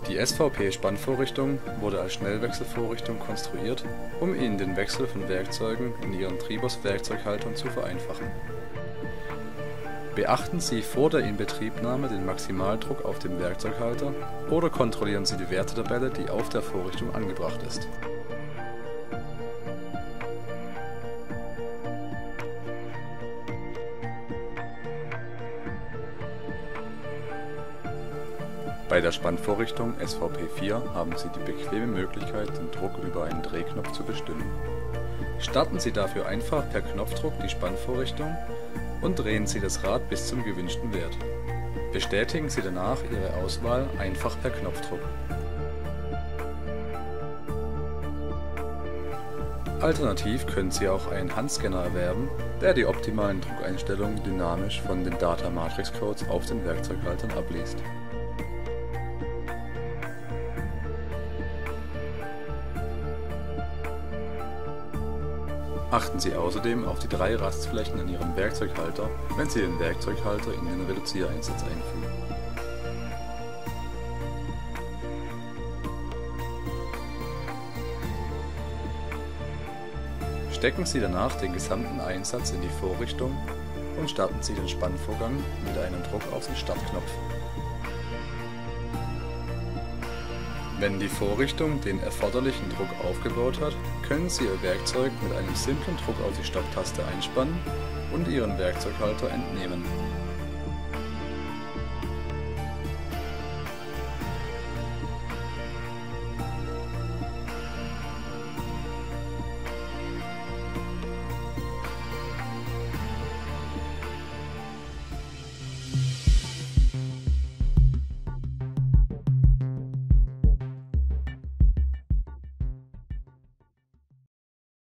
Die SVP-Spannvorrichtung wurde als Schnellwechselvorrichtung konstruiert, um Ihnen den Wechsel von Werkzeugen in Ihren Tribos-Werkzeughaltern zu vereinfachen. Beachten Sie vor der Inbetriebnahme den Maximaldruck auf dem Werkzeughalter oder kontrollieren Sie die Wertetabelle, die auf der Vorrichtung angebracht ist. Bei der Spannvorrichtung SVP4 haben Sie die bequeme Möglichkeit, den Druck über einen Drehknopf zu bestimmen. Starten Sie dafür einfach per Knopfdruck die Spannvorrichtung und drehen Sie das Rad bis zum gewünschten Wert. Bestätigen Sie danach Ihre Auswahl einfach per Knopfdruck. Alternativ können Sie auch einen Handscanner erwerben, der die optimalen Druckeinstellungen dynamisch von den Data Matrix Codes auf den Werkzeughaltern abliest. Achten Sie außerdem auf die 3 Rastflächen an Ihrem Werkzeughalter, wenn Sie den Werkzeughalter in den Reduziereinsatz einfügen. Stecken Sie danach den gesamten Einsatz in die Vorrichtung und starten Sie den Spannvorgang mit einem Druck auf den Startknopf. Wenn die Vorrichtung den erforderlichen Druck aufgebaut hat, können Sie Ihr Werkzeug mit einem simplen Druck auf die Stopptaste einspannen und Ihren Werkzeughalter entnehmen.